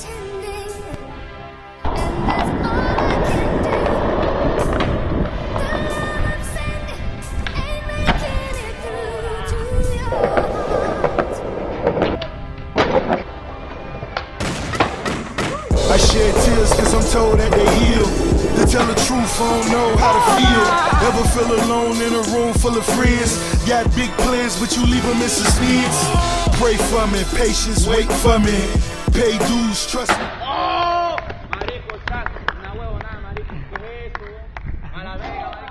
I shed tears cause I'm told that they heal. To tell the truth, I don't know how to feel. Ever feel alone in a room full of friends? Got big plans, but you leave them in suspense. Pray for me, patience, wait for me. Pay dues, trust me. Marico, una huevonada, marico, ¿qué es eso? A la verga,